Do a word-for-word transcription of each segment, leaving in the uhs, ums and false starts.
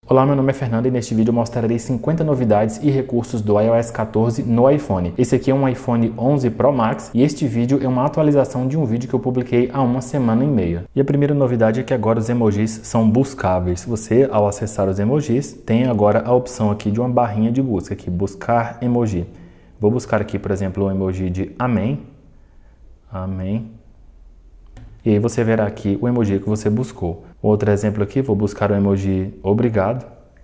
Olá, meu nome é Fernando e neste vídeo eu mostrarei cinquenta novidades e recursos do i O S quatorze no iPhone. Esse aqui é um iPhone onze Pro Max e este vídeo é uma atualização de um vídeo que eu publiquei há uma semana e meia. E a primeira novidade é que agora os emojis são buscáveis. Você, ao acessar os emojis, tem agora a opção aqui de uma barrinha de busca, aqui, buscar emoji. Vou buscar aqui, por exemplo, o emoji de amém. Amém. E aí você verá aqui o emoji que você buscou. Outro exemplo aqui, vou buscar o emoji obrigado.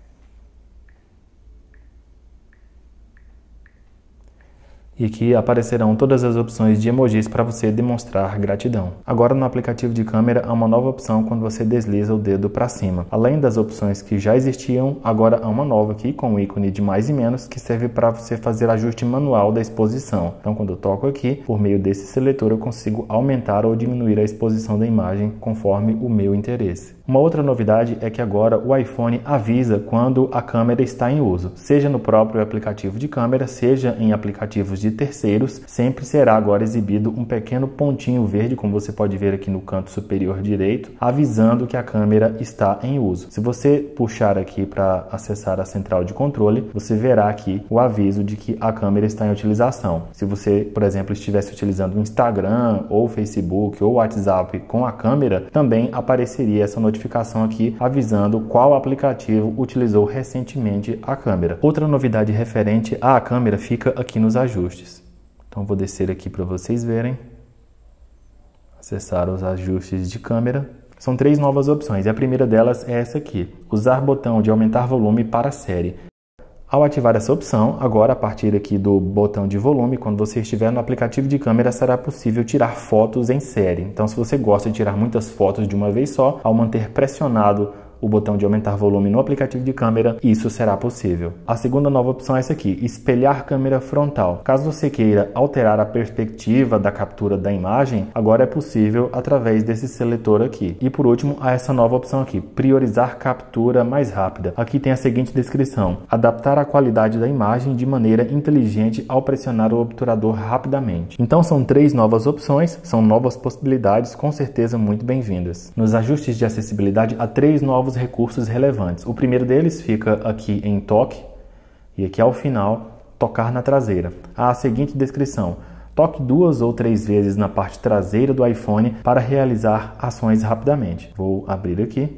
E aqui aparecerão todas as opções de emojis para você demonstrar gratidão. Agora no aplicativo de câmera há uma nova opção quando você desliza o dedo para cima. Além das opções que já existiam, agora há uma nova aqui com o ícone de mais e menos que serve para você fazer ajuste manual da exposição. Então quando eu toco aqui, por meio desse seletor eu consigo aumentar ou diminuir a exposição da imagem conforme o meu interesse. Uma outra novidade é que agora o iPhone avisa quando a câmera está em uso, seja no próprio aplicativo de câmera, seja em aplicativos de terceiros, sempre será agora exibido um pequeno pontinho verde, como você pode ver aqui no canto superior direito, avisando que a câmera está em uso. Se você puxar aqui para acessar a central de controle, você verá aqui o aviso de que a câmera está em utilização. Se você, por exemplo, estivesse utilizando o Instagram, ou Facebook, ou WhatsApp com a câmera, também apareceria essa notificação aqui avisando qual aplicativo utilizou recentemente a câmera. Outra novidade referente à câmera fica aqui nos ajustes. Então vou descer aqui para vocês verem, acessar os ajustes de câmera. São três novas opções e a primeira delas é essa aqui, usar botão de aumentar volume para série. Ao ativar essa opção, agora a partir aqui do botão de volume, quando você estiver no aplicativo de câmera, será possível tirar fotos em série. Então se você gosta de tirar muitas fotos de uma vez só, ao manter pressionado o botão de aumentar volume no aplicativo de câmera, isso será possível. A segunda nova opção é essa aqui, espelhar câmera frontal. Caso você queira alterar a perspectiva da captura da imagem, agora é possível através desse seletor aqui. E por último, há essa nova opção aqui, priorizar captura mais rápida. Aqui tem a seguinte descrição, adaptar a qualidade da imagem de maneira inteligente ao pressionar o obturador rapidamente. Então são três novas opções, são novas possibilidades, com certeza muito bem-vindas. Nos ajustes de acessibilidade, há três novos recursos relevantes. O primeiro deles fica aqui em toque e aqui ao final, tocar na traseira. Há a seguinte descrição, toque duas ou três vezes na parte traseira do iPhone para realizar ações rapidamente. Vou abrir aqui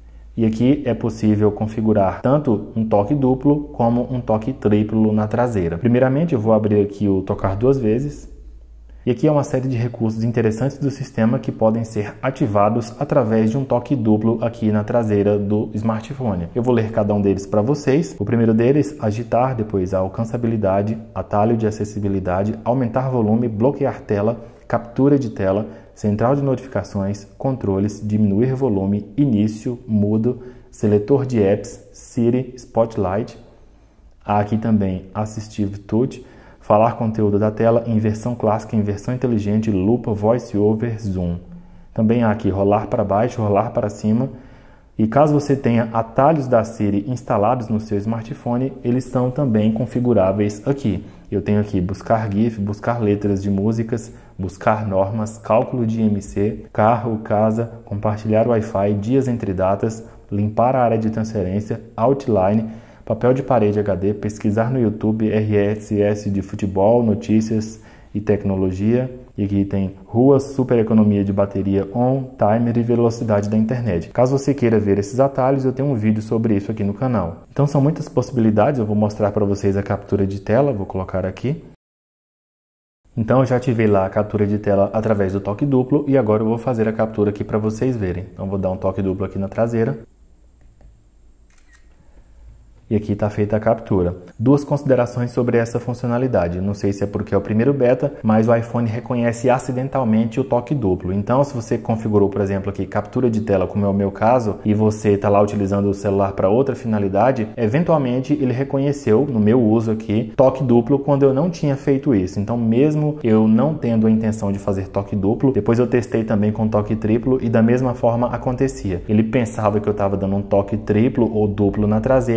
e aqui é possível configurar tanto um toque duplo como um toque triplo na traseira. Primeiramente eu vou abrir aqui o tocar duas vezes. E aqui é uma série de recursos interessantes do sistema que podem ser ativados através de um toque duplo aqui na traseira do smartphone. Eu vou ler cada um deles para vocês. O primeiro deles, agitar, depois a alcançabilidade, atalho de acessibilidade, aumentar volume, bloquear tela, captura de tela, central de notificações, controles, diminuir volume, início, mudo, seletor de apps, Siri, Spotlight. Há aqui também Assistive Touch, falar conteúdo da tela em versão clássica, em versão inteligente, lupa, voice over, zoom. Também há aqui rolar para baixo, rolar para cima. E caso você tenha atalhos da Siri instalados no seu smartphone, eles são também configuráveis aqui. Eu tenho aqui buscar GIF, buscar letras de músicas, buscar normas, cálculo de I M C, carro, casa, compartilhar Wi-Fi, dias entre datas, limpar a área de transferência, outline, papel de parede H D, pesquisar no YouTube, R S S de futebol, notícias e tecnologia. E aqui tem ruas, super economia de bateria on, timer e velocidade da internet. Caso você queira ver esses atalhos, eu tenho um vídeo sobre isso aqui no canal. Então são muitas possibilidades, eu vou mostrar para vocês a captura de tela, vou colocar aqui. Então eu já ativei lá a captura de tela através do toque duplo e agora eu vou fazer a captura aqui para vocês verem. Então vou dar um toque duplo aqui na traseira. E aqui está feita a captura. Duas considerações sobre essa funcionalidade. Não sei se é porque é o primeiro beta, mas o iPhone reconhece acidentalmente o toque duplo. Então, se você configurou, por exemplo, aqui captura de tela, como é o meu caso, e você está lá utilizando o celular para outra finalidade, eventualmente ele reconheceu, no meu uso aqui, toque duplo quando eu não tinha feito isso. Então, mesmo eu não tendo a intenção de fazer toque duplo, depois eu testei também com toque triplo e da mesma forma acontecia. Ele pensava que eu estava dando um toque triplo ou duplo na traseira e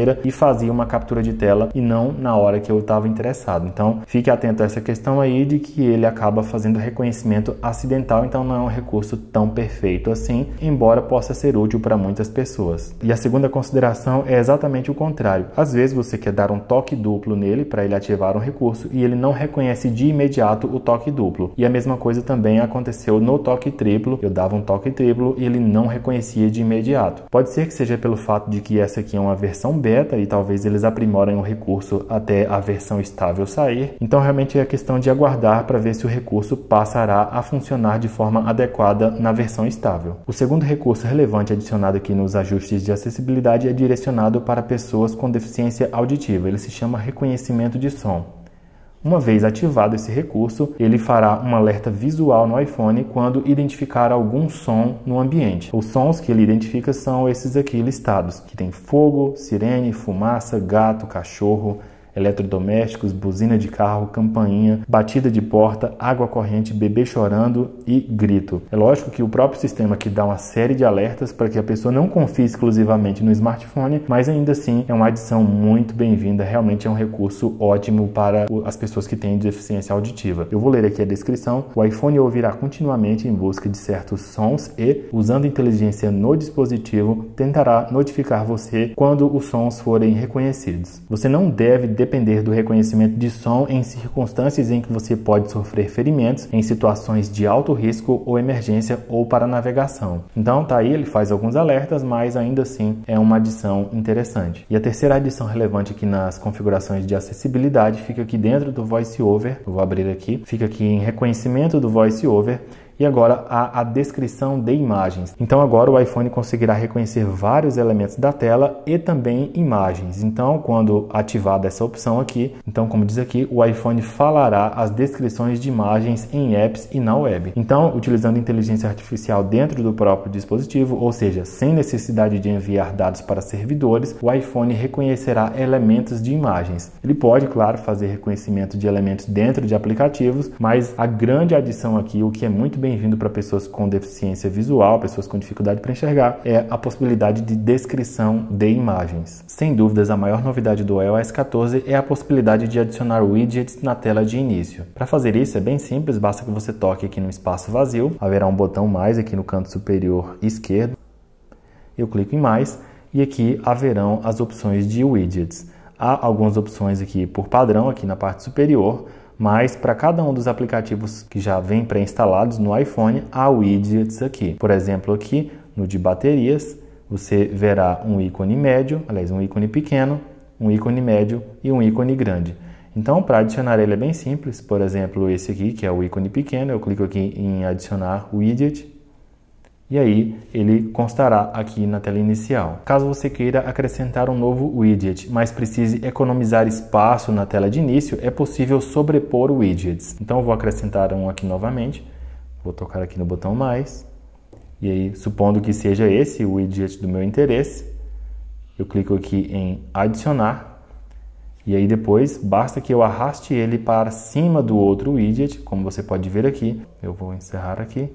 fazia uma captura de tela e não na hora que eu estava interessado. Então fique atento a essa questão aí de que ele acaba fazendo reconhecimento acidental, então não é um recurso tão perfeito assim, embora possa ser útil para muitas pessoas. E a segunda consideração é exatamente o contrário. Às vezes você quer dar um toque duplo nele para ele ativar um recurso e ele não reconhece de imediato o toque duplo. E a mesma coisa também aconteceu no toque triplo. Eu dava um toque triplo e ele não reconhecia de imediato. Pode ser que seja pelo fato de que essa aqui é uma versão beta e talvez eles aprimorem o recurso até a versão estável sair. Então realmente é questão de aguardar para ver se o recurso passará a funcionar de forma adequada na versão estável. O segundo recurso relevante adicionado aqui nos ajustes de acessibilidade é direcionado para pessoas com deficiência auditiva. Ele se chama reconhecimento de som. Uma vez ativado esse recurso, ele fará um alerta visual no iPhone quando identificar algum som no ambiente. Os sons que ele identifica são esses aqui listados, que tem fogo, sirene, fumaça, gato, cachorro, eletrodomésticos, buzina de carro, campainha, batida de porta, água corrente, bebê chorando e grito. É lógico que o próprio sistema aqui dá uma série de alertas para que a pessoa não confie exclusivamente no smartphone, mas ainda assim é uma adição muito bem-vinda, realmente é um recurso ótimo para as pessoas que têm deficiência auditiva. Eu vou ler aqui a descrição. O iPhone ouvirá continuamente em busca de certos sons e, usando inteligência no dispositivo, tentará notificar você quando os sons forem reconhecidos. Você não deve depender do reconhecimento de som em circunstâncias em que você pode sofrer ferimentos, em situações de alto risco ou emergência ou para navegação. Então tá aí, ele faz alguns alertas, mas ainda assim é uma adição interessante. E a terceira adição relevante aqui nas configurações de acessibilidade fica aqui dentro do VoiceOver. Eu vou abrir aqui, fica aqui em reconhecimento do VoiceOver. E agora há a descrição de imagens. Então agora o iPhone conseguirá reconhecer vários elementos da tela e também imagens. Então quando ativada essa opção aqui, então como diz aqui, o iPhone falará as descrições de imagens em apps e na web. Então utilizando inteligência artificial dentro do próprio dispositivo, ou seja, sem necessidade de enviar dados para servidores, o iPhone reconhecerá elementos de imagens. Ele pode, claro, fazer reconhecimento de elementos dentro de aplicativos, mas a grande adição aqui, o que é muito bem-vindo para pessoas com deficiência visual, pessoas com dificuldade para enxergar, é a possibilidade de descrição de imagens. Sem dúvidas, a maior novidade do iOS quatorze é a possibilidade de adicionar widgets na tela de início. Para fazer isso é bem simples, basta que você toque aqui no espaço vazio, haverá um botão mais aqui no canto superior esquerdo, eu clico em mais e aqui haverão as opções de widgets. Há algumas opções aqui por padrão aqui na parte superior, mas para cada um dos aplicativos que já vem pré-instalados no iPhone, há widgets aqui. Por exemplo, aqui no de baterias, você verá um ícone médio, aliás, um ícone pequeno, um ícone médio e um ícone grande. Então, para adicionar ele é bem simples. Por exemplo, esse aqui, que é o ícone pequeno, eu clico aqui em adicionar widget. E aí ele constará aqui na tela inicial. Caso você queira acrescentar um novo widget, mas precise economizar espaço na tela de início, é possível sobrepor widgets. Então eu vou acrescentar um aqui novamente, vou tocar aqui no botão mais, e aí supondo que seja esse o widget do meu interesse, eu clico aqui em adicionar, e aí depois basta que eu arraste ele para cima do outro widget, como você pode ver aqui. Eu vou encerrar aqui.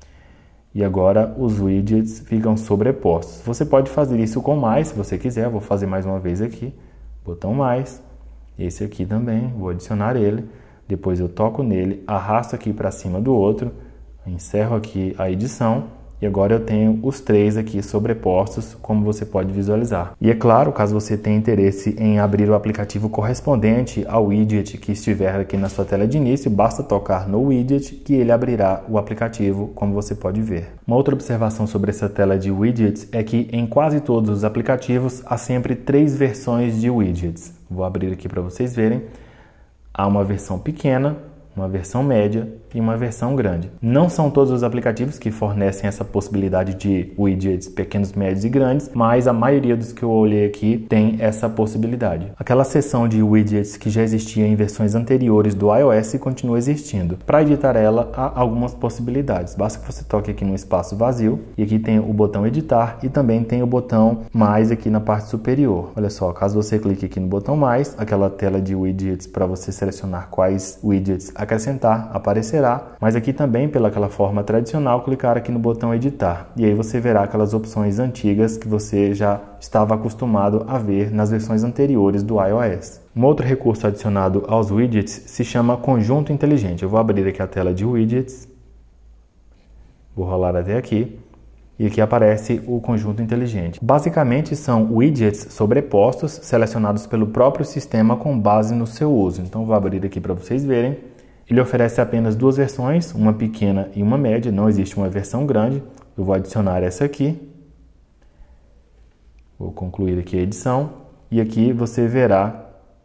E agora os widgets ficam sobrepostos. Você pode fazer isso com mais, se você quiser. Eu vou fazer mais uma vez aqui. Botão mais. Esse aqui também, vou adicionar ele. Depois eu toco nele, arrasto aqui para cima do outro. Encerro aqui a edição. E agora eu tenho os três aqui sobrepostos, como você pode visualizar. E é claro, caso você tenha interesse em abrir o aplicativo correspondente ao widget que estiver aqui na sua tela de início, basta tocar no widget que ele abrirá o aplicativo, como você pode ver. Uma outra observação sobre essa tela de widgets é que em quase todos os aplicativos há sempre três versões de widgets. Vou abrir aqui para vocês verem. Há uma versão pequena, uma versão média e uma versão grande. Não são todos os aplicativos que fornecem essa possibilidade de widgets pequenos, médios e grandes, mas a maioria dos que eu olhei aqui tem essa possibilidade. Aquela seção de widgets que já existia em versões anteriores do iOS continua existindo. Para editar ela, há algumas possibilidades. Basta que você toque aqui no espaço vazio e aqui tem o botão editar e também tem o botão mais aqui na parte superior. Olha só, caso você clique aqui no botão mais, aquela tela de widgets para você selecionar quais widgets acrescentar aparecerá. aparecerá, mas aqui também, pelaquela forma tradicional, clicar aqui no botão editar, e aí você verá aquelas opções antigas que você já estava acostumado a ver nas versões anteriores do iOS. Um outro recurso adicionado aos widgets se chama conjunto inteligente. Eu vou abrir aqui a tela de widgets, vou rolar até aqui, e aqui aparece o conjunto inteligente. Basicamente são widgets sobrepostos, selecionados pelo próprio sistema com base no seu uso. Então vou abrir aqui para vocês verem. Ele oferece apenas duas versões, uma pequena e uma média, não existe uma versão grande. Eu vou adicionar essa aqui. Vou concluir aqui a edição. E aqui você verá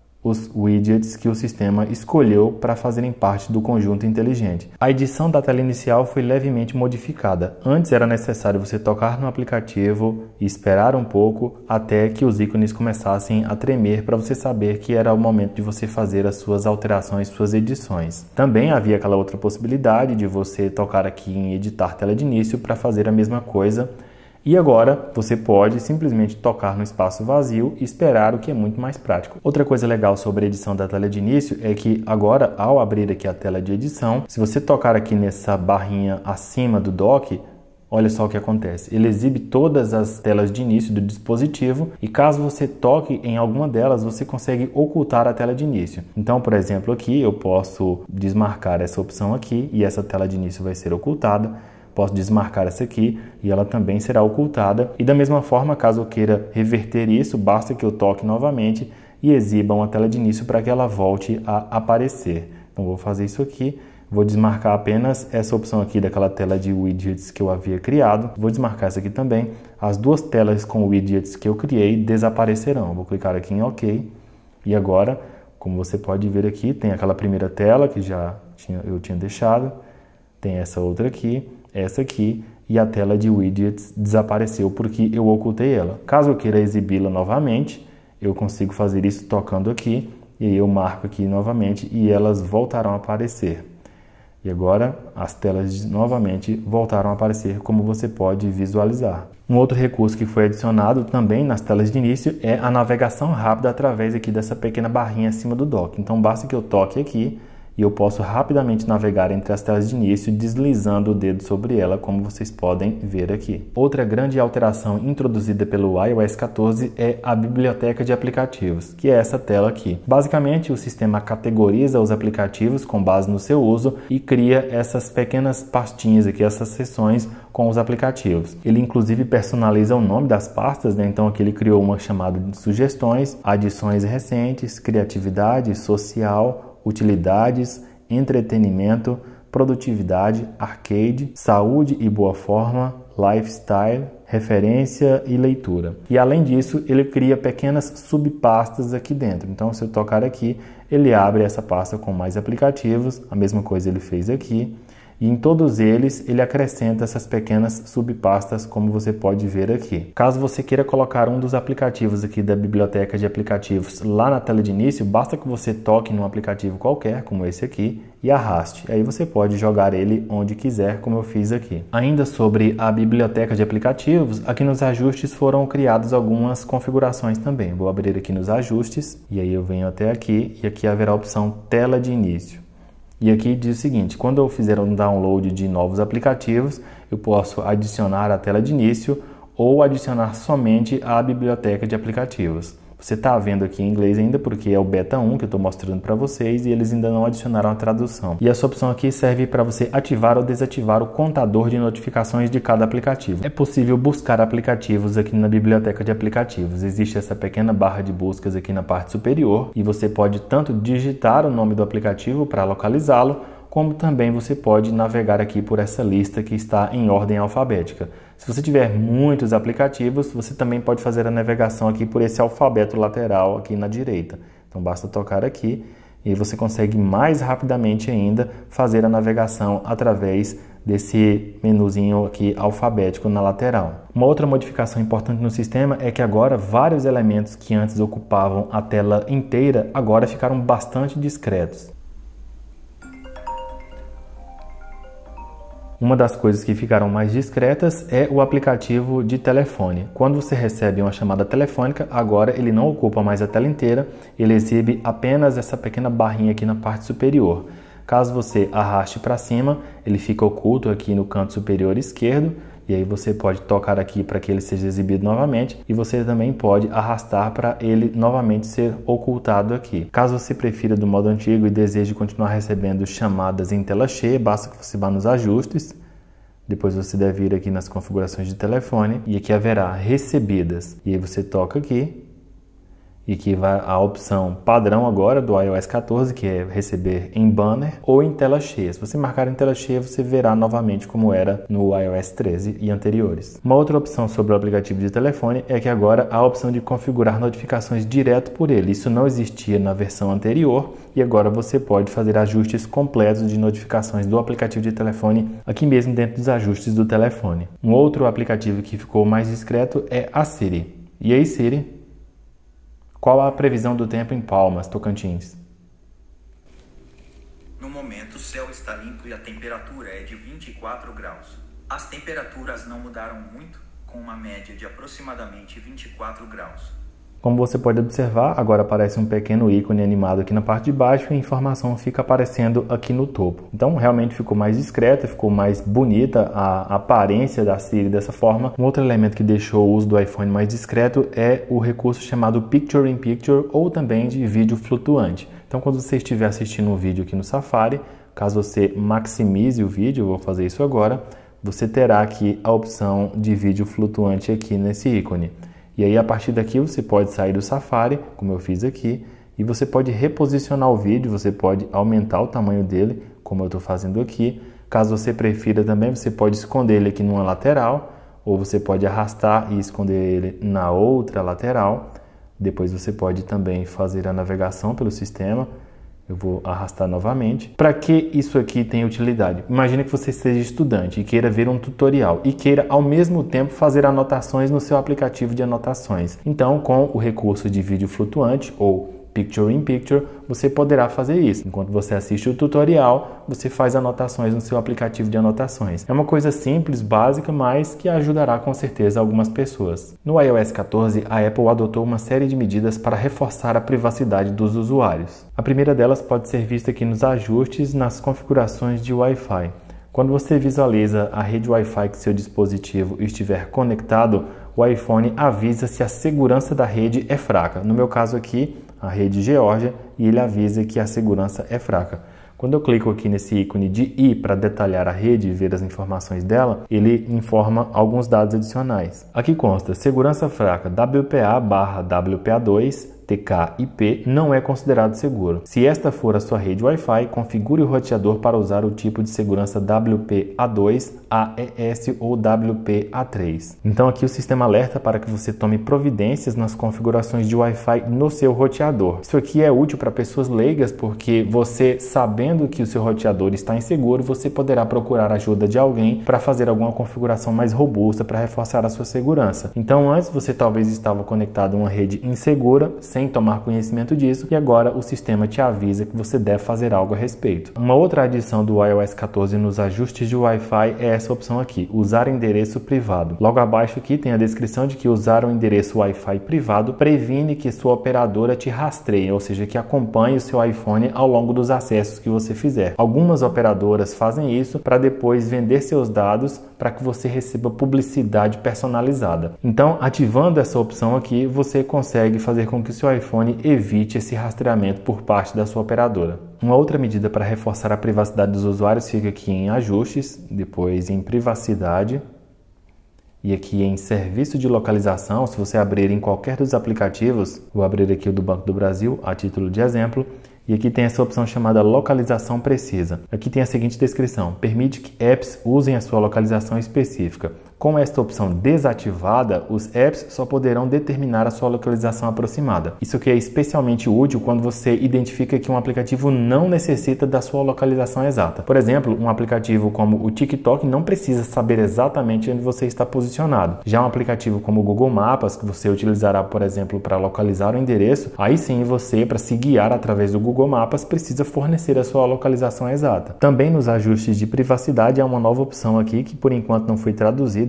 os widgets que o sistema escolheu para fazerem parte do conjunto inteligente. A edição da tela inicial foi levemente modificada. Antes era necessário você tocar no aplicativo e esperar um pouco até que os ícones começassem a tremer para você saber que era o momento de você fazer as suas alterações, suas edições. Também havia aquela outra possibilidade de você tocar aqui em editar tela de início para fazer a mesma coisa. E agora você pode simplesmente tocar no espaço vazio e esperar, o que é muito mais prático. Outra coisa legal sobre a edição da tela de início é que agora, ao abrir aqui a tela de edição, se você tocar aqui nessa barrinha acima do dock, olha só o que acontece. Ele exibe todas as telas de início do dispositivo e caso você toque em alguma delas, você consegue ocultar a tela de início. Então, por exemplo, aqui eu posso desmarcar essa opção aqui e essa tela de início vai ser ocultada. Posso desmarcar essa aqui e ela também será ocultada. E da mesma forma, caso eu queira reverter isso, basta que eu toque novamente e exiba uma tela de início para que ela volte a aparecer. Então vou fazer isso aqui, vou desmarcar apenas essa opção aqui daquela tela de widgets que eu havia criado. Vou desmarcar essa aqui também. As duas telas com widgets que eu criei desaparecerão. Vou clicar aqui em OK. E agora, como você pode ver aqui, tem aquela primeira tela que já tinha, eu tinha deixado. Tem essa outra aqui. Essa aqui e a tela de widgets desapareceu porque eu ocultei ela. Caso eu queira exibi-la novamente, eu consigo fazer isso tocando aqui e aí eu marco aqui novamente e elas voltarão a aparecer. E agora as telas novamente voltaram a aparecer, como você pode visualizar. Um outro recurso que foi adicionado também nas telas de início é a navegação rápida através aqui dessa pequena barrinha acima do dock. Então basta que eu toque aqui e eu posso rapidamente navegar entre as telas de início deslizando o dedo sobre ela, como vocês podem ver aqui. Outra grande alteração introduzida pelo iOS quatorze é a biblioteca de aplicativos, que é essa tela aqui. Basicamente, o sistema categoriza os aplicativos com base no seu uso e cria essas pequenas pastinhas aqui, essas seções com os aplicativos. Ele inclusive personaliza o nome das pastas, né? Então aqui ele criou uma chamada de sugestões, adições recentes, criatividade, social, utilidades, entretenimento, produtividade, arcade, saúde e boa forma, lifestyle, referência e leitura. E além disso, ele cria pequenas subpastas aqui dentro. Então, se eu tocar aqui, ele abre essa pasta com mais aplicativos. A mesma coisa ele fez aqui. E em todos eles, ele acrescenta essas pequenas subpastas, como você pode ver aqui. Caso você queira colocar um dos aplicativos aqui da biblioteca de aplicativos lá na tela de início, basta que você toque num aplicativo qualquer, como esse aqui, e arraste. Aí você pode jogar ele onde quiser, como eu fiz aqui. Ainda sobre a biblioteca de aplicativos, aqui nos ajustes foram criadas algumas configurações também. Vou abrir aqui nos ajustes, e aí eu venho até aqui, e aqui haverá a opção tela de início. E aqui diz o seguinte: quando eu fizer um download de novos aplicativos, eu posso adicionar a tela de início ou adicionar somente a biblioteca de aplicativos. Você está vendo aqui em inglês ainda porque é o beta um que eu estou mostrando para vocês e eles ainda não adicionaram a tradução. E essa opção aqui serve para você ativar ou desativar o contador de notificações de cada aplicativo. É possível buscar aplicativos aqui na biblioteca de aplicativos. Existe essa pequena barra de buscas aqui na parte superior e você pode tanto digitar o nome do aplicativo para localizá-lo, como também você pode navegar aqui por essa lista que está em ordem alfabética. Se você tiver muitos aplicativos, você também pode fazer a navegação aqui por esse alfabeto lateral aqui na direita. Então basta tocar aqui e você consegue mais rapidamente ainda fazer a navegação através desse menuzinho aqui alfabético na lateral. Uma outra modificação importante no sistema é que agora vários elementos que antes ocupavam a tela inteira agora ficaram bastante discretos. Uma das coisas que ficaram mais discretas é o aplicativo de telefone. Quando você recebe uma chamada telefônica, agora ele não ocupa mais a tela inteira, ele exibe apenas essa pequena barrinha aqui na parte superior. Caso você arraste para cima, ele fica oculto aqui no canto superior esquerdo, e aí você pode tocar aqui para que ele seja exibido novamente, e você também pode arrastar para ele novamente ser ocultado aqui. Caso você prefira do modo antigo e deseje continuar recebendo chamadas em tela cheia, basta que você vá nos ajustes, depois você deve ir aqui nas configurações de telefone, e aqui haverá recebidas, e aí você toca aqui, e aqui vai a opção padrão agora do i O S quatorze, que é receber em banner ou em tela cheia. Se você marcar em tela cheia, você verá novamente como era no i O S treze e anteriores. Uma outra opção sobre o aplicativo de telefone é que agora há a opção de configurar notificações direto por ele. Isso não existia na versão anterior e agora você pode fazer ajustes completos de notificações do aplicativo de telefone aqui mesmo dentro dos ajustes do telefone. Um outro aplicativo que ficou mais discreto é a Siri. E aí, Siri? Qual a previsão do tempo em Palmas, Tocantins? No momento, o céu está limpo e a temperatura é de vinte e quatro graus. As temperaturas não mudaram muito, com uma média de aproximadamente vinte e quatro graus. Como você pode observar, agora aparece um pequeno ícone animado aqui na parte de baixo e a informação fica aparecendo aqui no topo. Então realmente ficou mais discreta, ficou mais bonita a aparência da Siri dessa forma. Um outro elemento que deixou o uso do iPhone mais discreto é o recurso chamado Picture in Picture ou também de vídeo flutuante. Então quando você estiver assistindo um vídeo aqui no Safari, caso você maximize o vídeo, eu vou fazer isso agora, você terá aqui a opção de vídeo flutuante aqui nesse ícone. E aí, a partir daqui, você pode sair do Safari, como eu fiz aqui, e você pode reposicionar o vídeo, você pode aumentar o tamanho dele, como eu estou fazendo aqui. Caso você prefira também, você pode esconder ele aqui numa lateral, ou você pode arrastar e esconder ele na outra lateral. Depois você pode também fazer a navegação pelo sistema. Eu vou arrastar novamente. Para que isso aqui tem utilidade? Imagine que você seja estudante e queira ver um tutorial e queira ao mesmo tempo fazer anotações no seu aplicativo de anotações. Então, com o recurso de vídeo flutuante ou Picture in Picture, você poderá fazer isso. Enquanto você assiste o tutorial, você faz anotações no seu aplicativo de anotações. É uma coisa simples, básica, mas que ajudará com certeza algumas pessoas. No i O S quatorze, a Apple adotou uma série de medidas para reforçar a privacidade dos usuários. A primeira delas pode ser vista aqui nos ajustes nas configurações de Wi-Fi. Quando você visualiza a rede Wi-Fi que seu dispositivo estiver conectado, o iPhone avisa se a segurança da rede é fraca. No meu caso aqui, a rede Geórgia, e ele avisa que a segurança é fraca. Quando eu clico aqui nesse ícone de I para detalhar a rede e ver as informações dela, ele informa alguns dados adicionais. Aqui consta, segurança fraca, W P A barra W P A dois, T K I P não é considerado seguro. Se esta for a sua rede Wi-Fi, configure o roteador para usar o tipo de segurança W P A dois, A E S ou W P A três. Então aqui o sistema alerta para que você tome providências nas configurações de Wi-Fi no seu roteador. Isso aqui é útil para pessoas leigas porque você, sabendo que o seu roteador está inseguro, você poderá procurar ajuda de alguém para fazer alguma configuração mais robusta para reforçar a sua segurança. Então antes você talvez estava conectado a uma rede insegura, sem tomar conhecimento disso, e agora o sistema te avisa que você deve fazer algo a respeito. Uma outra adição do i O S quatorze nos ajustes de Wi-Fi é essa opção aqui, usar endereço privado. Logo abaixo aqui tem a descrição de que usar o endereço Wi-Fi privado previne que sua operadora te rastreie, ou seja, que acompanhe o seu iPhone ao longo dos acessos que você fizer. Algumas operadoras fazem isso para depois vender seus dados para que você receba publicidade personalizada. Então, ativando essa opção aqui, você consegue fazer com que o seu iPhone evite esse rastreamento por parte da sua operadora. Uma outra medida para reforçar a privacidade dos usuários fica aqui em ajustes, depois em privacidade e aqui em serviço de localização. Se você abrir em qualquer dos aplicativos, vou abrir aqui o do Banco do Brasil a título de exemplo, e aqui tem essa opção chamada localização precisa. Aqui tem a seguinte descrição: permite que apps usem a sua localização específica. Com esta opção desativada, os apps só poderão determinar a sua localização aproximada. Isso aqui é especialmente útil quando você identifica que um aplicativo não necessita da sua localização exata. Por exemplo, um aplicativo como o TikTok não precisa saber exatamente onde você está posicionado. Já um aplicativo como o Google Maps, que você utilizará, por exemplo, para localizar o endereço, aí sim você, para se guiar através do Google Maps, precisa fornecer a sua localização exata. Também nos ajustes de privacidade há uma nova opção aqui que por enquanto não foi traduzida,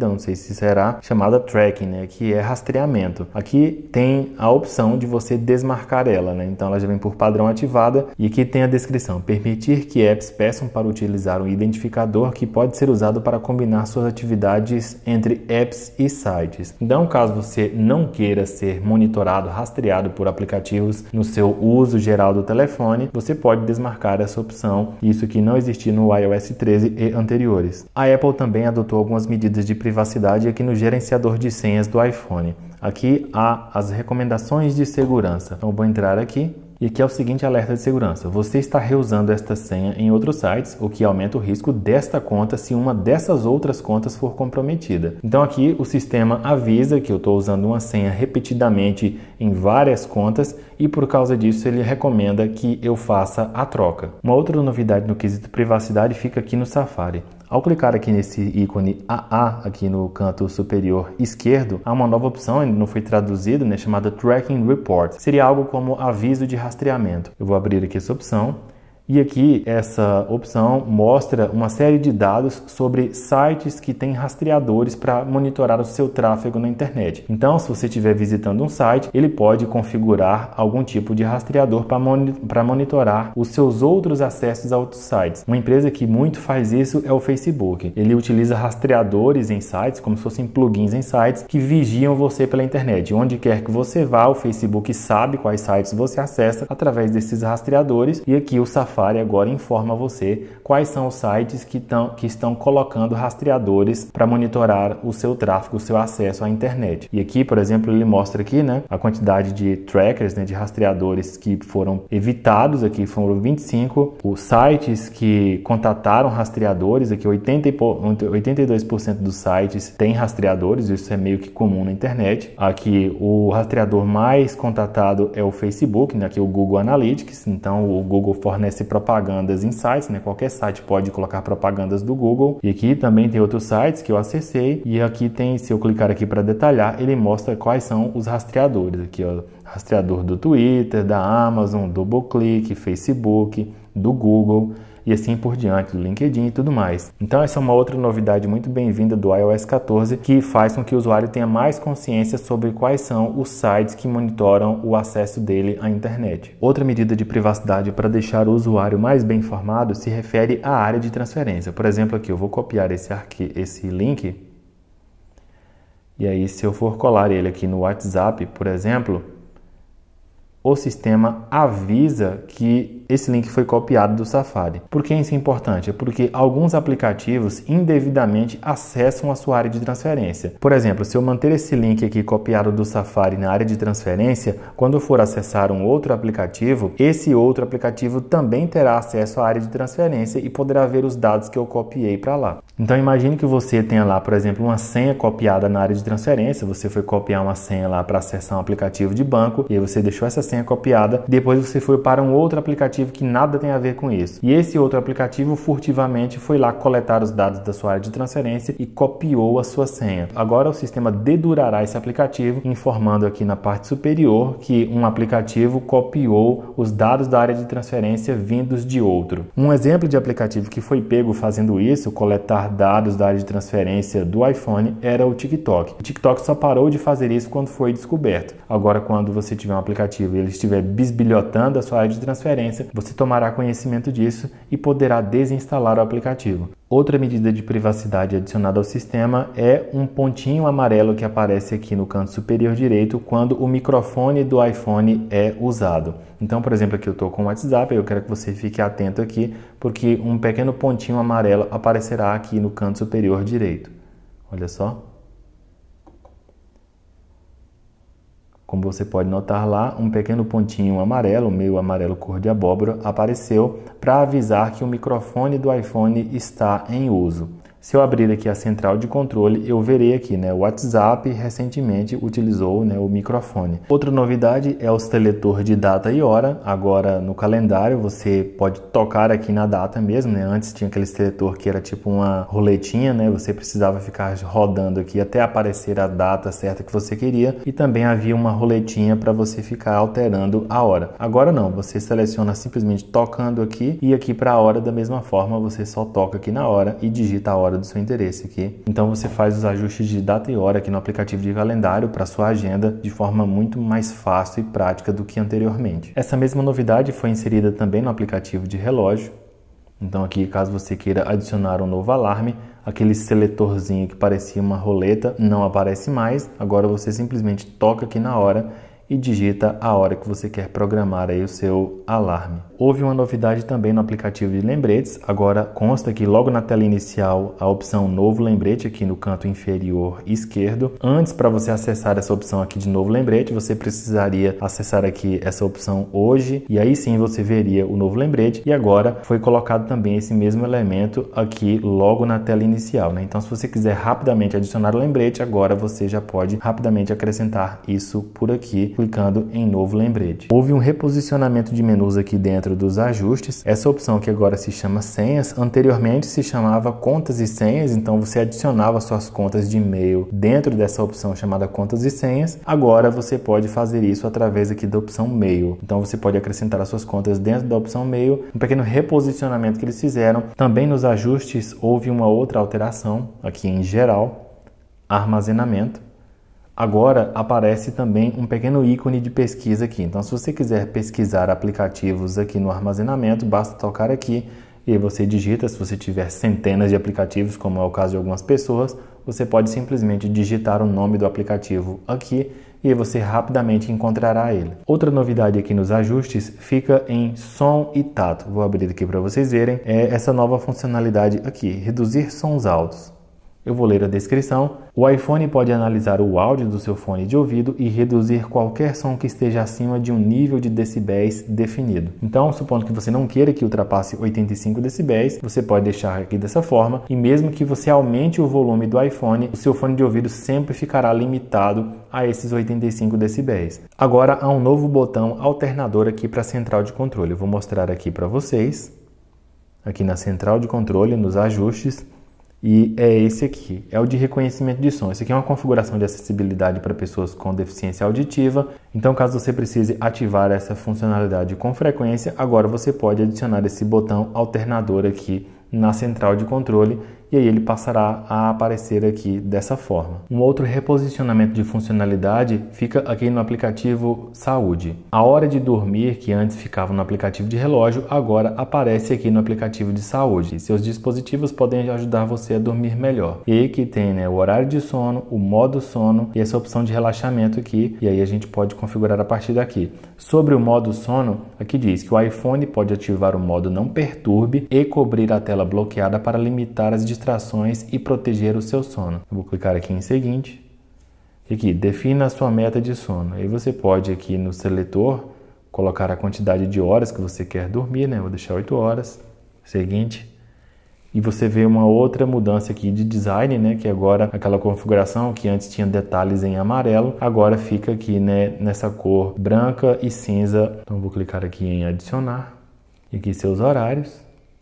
conhecida, não sei se será, chamada tracking, né, que é rastreamento. Aqui tem a opção de você desmarcar ela, né, então ela já vem por padrão ativada e aqui tem a descrição: permitir que apps peçam para utilizar um identificador que pode ser usado para combinar suas atividades entre apps e sites. Então, caso você não queira ser monitorado, rastreado por aplicativos no seu uso geral do telefone, você pode desmarcar essa opção. Isso que não existia no i O S treze e anteriores. A Apple também adotou algumas medidas de privacidade aqui no gerenciador de senhas do iPhone. Aqui há as recomendações de segurança. Então, eu vou entrar aqui. E aqui é o seguinte alerta de segurança: você está reusando esta senha em outros sites, o que aumenta o risco desta conta se uma dessas outras contas for comprometida. Então aqui o sistema avisa que eu estou usando uma senha repetidamente em várias contas e por causa disso ele recomenda que eu faça a troca. Uma outra novidade no quesito privacidade fica aqui no Safari. Ao clicar aqui nesse ícone A A, aqui no canto superior esquerdo, há uma nova opção, ainda não foi traduzido, né, chamada Tracking Report. Seria algo como aviso de rastreamento. Eu vou abrir aqui essa opção. E aqui essa opção mostra uma série de dados sobre sites que têm rastreadores para monitorar o seu tráfego na internet. Então, se você estiver visitando um site, ele pode configurar algum tipo de rastreador para monitorar os seus outros acessos a outros sites. Uma empresa que muito faz isso é o Facebook. Ele utiliza rastreadores em sites, como se fossem plugins em sites, que vigiam você pela internet. Onde quer que você vá, o Facebook sabe quais sites você acessa através desses rastreadores, e aqui o Safari agora informa você quais são os sites que, tão, que estão colocando rastreadores para monitorar o seu tráfego, o seu acesso à internet. E aqui, por exemplo, ele mostra aqui, né, a quantidade de trackers, né, de rastreadores que foram evitados. Aqui foram vinte e cinco. Os sites que contataram rastreadores, aqui oitenta e dois por cento dos sites têm rastreadores, isso é meio que comum na internet. Aqui o rastreador mais contatado é o Facebook, né, aqui o Google Analytics, então o Google fornece propagandas em sites, né? Qualquer site pode colocar propagandas do Google. E aqui também tem outros sites que eu acessei, e aqui tem, se eu clicar aqui para detalhar, ele mostra quais são os rastreadores. Aqui, ó, rastreador do Twitter, da Amazon, do DoubleClick, Facebook, do Google e assim por diante, do LinkedIn e tudo mais. Então essa é uma outra novidade muito bem-vinda do i O S quatorze, que faz com que o usuário tenha mais consciência sobre quais são os sites que monitoram o acesso dele à internet. Outra medida de privacidade para deixar o usuário mais bem informado se refere à área de transferência. Por exemplo, aqui eu vou copiar esse, arqui esse link, e aí se eu for colar ele aqui no WhatsApp, por exemplo, o sistema avisa que esse link foi copiado do Safari. Por que isso é importante? É porque alguns aplicativos indevidamente acessam a sua área de transferência. Por exemplo, se eu manter esse link aqui copiado do Safari na área de transferência, quando eu for acessar um outro aplicativo, esse outro aplicativo também terá acesso à área de transferência e poderá ver os dados que eu copiei para lá. Então imagine que você tenha lá, por exemplo, uma senha copiada na área de transferência. Você foi copiar uma senha lá para acessar um aplicativo de banco, e aí você deixou essa senha copiada, depois você foi para um outro aplicativo que nada tem a ver com isso. E esse outro aplicativo furtivamente foi lá coletar os dados da sua área de transferência e copiou a sua senha. Agora o sistema dedurará esse aplicativo, informando aqui na parte superior que um aplicativo copiou os dados da área de transferência vindos de outro. Um exemplo de aplicativo que foi pego fazendo isso, coletar dados da área de transferência do iPhone, era o TikTok. O TikTok só parou de fazer isso quando foi descoberto. Agora, quando você tiver um aplicativo e ele estiver bisbilhotando a sua área de transferência, você tomará conhecimento disso e poderá desinstalar o aplicativo. Outra medida de privacidade adicionada ao sistema é um pontinho amarelo que aparece aqui no canto superior direito quando o microfone do iPhone é usado. Então, por exemplo, aqui eu estou com o WhatsApp, eu quero que você fique atento aqui, porque um pequeno pontinho amarelo aparecerá aqui no canto superior direito. Olha só. Como você pode notar lá, um pequeno pontinho amarelo, meio amarelo cor de abóbora, apareceu para avisar que o microfone do iPhone está em uso. Se eu abrir aqui a central de controle, eu verei aqui, né, o WhatsApp recentemente utilizou, né, o microfone. Outra novidade é o seletor de data e hora. Agora no calendário você pode tocar aqui na data mesmo, né? Antes tinha aquele seletor que era tipo uma roletinha, né? Você precisava ficar rodando aqui até aparecer a data certa que você queria, e também havia uma roletinha para você ficar alterando a hora. Agora não, você seleciona simplesmente tocando aqui, e aqui para a hora da mesma forma você só toca aqui na hora e digita a hora hora do seu interesse aqui. Então você faz os ajustes de data e hora aqui no aplicativo de calendário para sua agenda de forma muito mais fácil e prática do que anteriormente. Essa mesma novidade foi inserida também no aplicativo de relógio. Então aqui, caso você queira adicionar um novo alarme, aquele seletorzinho que parecia uma roleta não aparece mais. Agora você simplesmente toca aqui na hora e digita a hora que você quer programar aí o seu alarme. Houve uma novidade também no aplicativo de lembretes. Agora consta que logo na tela inicial a opção novo lembrete aqui no canto inferior esquerdo. Antes, para você acessar essa opção aqui de novo lembrete, você precisaria acessar aqui essa opção hoje e aí sim você veria o novo lembrete. E agora foi colocado também esse mesmo elemento aqui logo na tela inicial, né? Então se você quiser rapidamente adicionar o lembrete, agora você já pode rapidamente acrescentar isso por aqui, clicando em novo lembrete. Houve um reposicionamento de menus aqui dentro dos ajustes. Essa opção que agora se chama senhas, anteriormente se chamava contas e senhas, então você adicionava suas contas de e-mail dentro dessa opção chamada contas e senhas. Agora você pode fazer isso através aqui da opção mail. Então você pode acrescentar as suas contas dentro da opção mail, um pequeno reposicionamento que eles fizeram. Também nos ajustes houve uma outra alteração aqui em geral, armazenamento. Agora aparece também um pequeno ícone de pesquisa aqui. Então se você quiser pesquisar aplicativos aqui no armazenamento, basta tocar aqui e aí você digita. Se você tiver centenas de aplicativos, como é o caso de algumas pessoas, você pode simplesmente digitar o nome do aplicativo aqui e aí você rapidamente encontrará ele. Outra novidade aqui nos ajustes fica em som e tato. Vou abrir aqui para vocês verem. É essa nova funcionalidade aqui, reduzir sons altos. Eu vou ler a descrição. O iPhone pode analisar o áudio do seu fone de ouvido e reduzir qualquer som que esteja acima de um nível de decibéis definido. Então, supondo que você não queira que ultrapasse oitenta e cinco decibéis, você pode deixar aqui dessa forma, e mesmo que você aumente o volume do iPhone, o seu fone de ouvido sempre ficará limitado a esses oitenta e cinco decibéis. Agora há um novo botão alternador aqui para a central de controle. Eu vou mostrar aqui para vocês, aqui na central de controle, nos ajustes. E é esse aqui, é o de reconhecimento de som. Esse aqui é uma configuração de acessibilidade para pessoas com deficiência auditiva. Então, caso você precise ativar essa funcionalidade com frequência, agora você pode adicionar esse botão alternador aqui na central de controle e aí ele passará a aparecer aqui dessa forma. Um outro reposicionamento de funcionalidade fica aqui no aplicativo Saúde. A hora de dormir, que antes ficava no aplicativo de relógio, agora aparece aqui no aplicativo de saúde. Seus dispositivos podem ajudar você a dormir melhor. E aí que tem, né, o horário de sono, o modo sono e essa opção de relaxamento aqui, e aí a gente pode configurar a partir daqui. Sobre o modo sono, aqui diz que o iPhone pode ativar o modo não perturbe e cobrir a tela bloqueada para limitar as distrações e proteger o seu sono. Eu vou clicar aqui em seguinte. Aqui, defina a sua meta de sono. Aí você pode aqui no seletor colocar a quantidade de horas que você quer dormir, né? Vou deixar oito horas. Seguinte. E você vê uma outra mudança aqui de design, né? Que agora aquela configuração que antes tinha detalhes em amarelo, agora fica aqui, né, nessa cor branca e cinza. Então vou clicar aqui em adicionar. E aqui seus horários.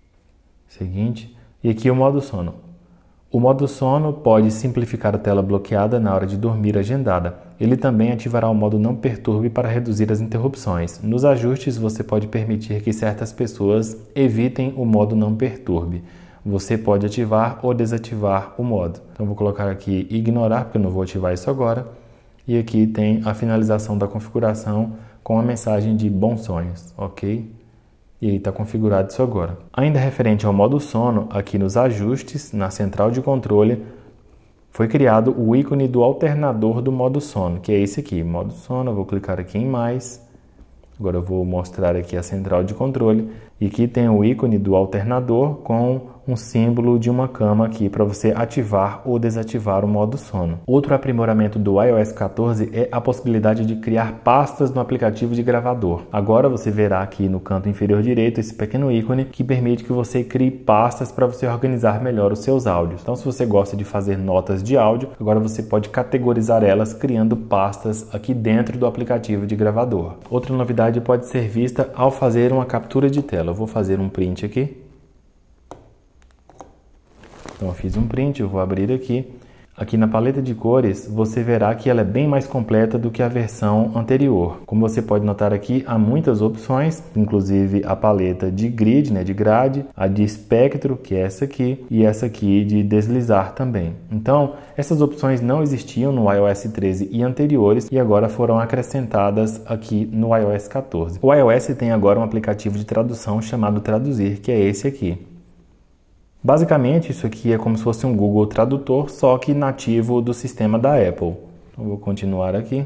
Seguinte. E aqui o modo sono. O modo sono pode simplificar a tela bloqueada na hora de dormir agendada. Ele também ativará o modo não perturbe para reduzir as interrupções. Nos ajustes, você pode permitir que certas pessoas evitem o modo não perturbe. Você pode ativar ou desativar o modo. Então vou colocar aqui ignorar, porque eu não vou ativar isso agora. E aqui tem a finalização da configuração com a mensagem de bons sonhos, ok? E aí está configurado isso agora. Ainda referente ao modo sono, aqui nos ajustes, na central de controle, foi criado o ícone do alternador do modo sono, que é esse aqui, modo sono. Eu vou clicar aqui em mais. Agora eu vou mostrar aqui a central de controle. E aqui tem o ícone do alternador com um símbolo de uma cama aqui para você ativar ou desativar o modo sono. Outro aprimoramento do i O S quatorze é a possibilidade de criar pastas no aplicativo de gravador. Agora você verá aqui no canto inferior direito esse pequeno ícone que permite que você crie pastas para você organizar melhor os seus áudios. Então, se você gosta de fazer notas de áudio, agora você pode categorizar elas criando pastas aqui dentro do aplicativo de gravador. Outra novidade pode ser vista ao fazer uma captura de tela. Eu vou fazer um print aqui. Então eu fiz um print, eu vou abrir aqui. Aqui na paleta de cores, você verá que ela é bem mais completa do que a versão anterior. Como você pode notar aqui, há muitas opções, inclusive a paleta de grid, né, de grade, a de espectro, que é essa aqui, e essa aqui de deslizar também. Então, essas opções não existiam no i O S treze e anteriores e agora foram acrescentadas aqui no i O S quatorze. O iOS tem agora um aplicativo de tradução chamado Traduzir, que é esse aqui. Basicamente, isso aqui é como se fosse um Google Tradutor, só que nativo do sistema da Apple. Então, vou continuar aqui.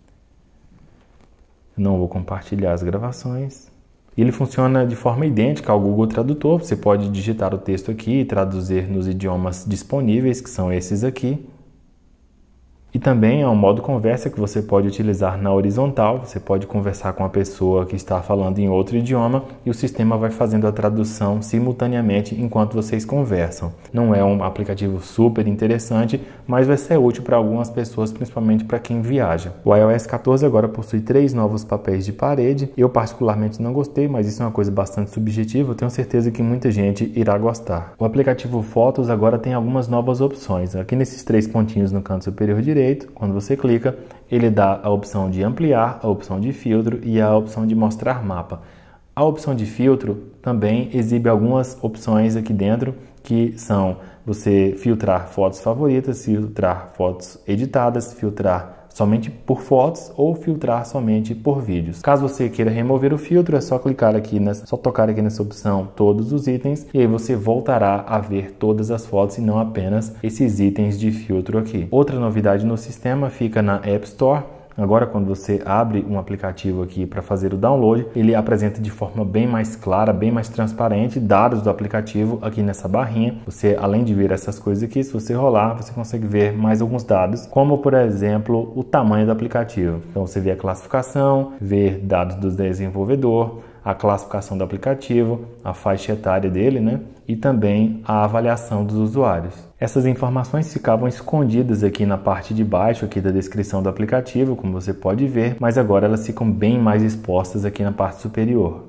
Não vou compartilhar as gravações. Ele funciona de forma idêntica ao Google Tradutor. Você pode digitar o texto aqui e traduzir nos idiomas disponíveis, que são esses aqui. E também há um modo conversa que você pode utilizar na horizontal. Você pode conversar com a pessoa que está falando em outro idioma e o sistema vai fazendo a tradução simultaneamente enquanto vocês conversam. Não é um aplicativo super interessante, mas vai ser útil para algumas pessoas, principalmente para quem viaja. O i O S quatorze agora possui três novos papéis de parede. Eu particularmente não gostei, mas isso é uma coisa bastante subjetiva. Eu tenho certeza que muita gente irá gostar. O aplicativo Fotos agora tem algumas novas opções. Aqui nesses três pontinhos no canto superior direito, quando você clica, ele dá a opção de ampliar, a opção de filtro e a opção de mostrar mapa. A opção de filtro também exibe algumas opções aqui dentro, que são você filtrar fotos favoritas, filtrar fotos editadas, filtrar somente por fotos ou filtrar somente por vídeos. Caso você queira remover o filtro, é só clicar aqui, nessa, só tocar aqui nessa opção todos os itens e aí você voltará a ver todas as fotos e não apenas esses itens de filtro aqui. Outra novidade no sistema fica na App Store. Agora, quando você abre um aplicativo aqui para fazer o download, ele apresenta de forma bem mais clara, bem mais transparente, dados do aplicativo aqui nessa barrinha. Você, além de ver essas coisas aqui, se você rolar, você consegue ver mais alguns dados, como, por exemplo, o tamanho do aplicativo. Então, você vê a classificação, ver dados do desenvolvedor, a classificação do aplicativo, a faixa etária dele, né? E também a avaliação dos usuários. Essas informações ficavam escondidas aqui na parte de baixo aqui da descrição do aplicativo, como você pode ver, mas agora elas ficam bem mais expostas aqui na parte superior.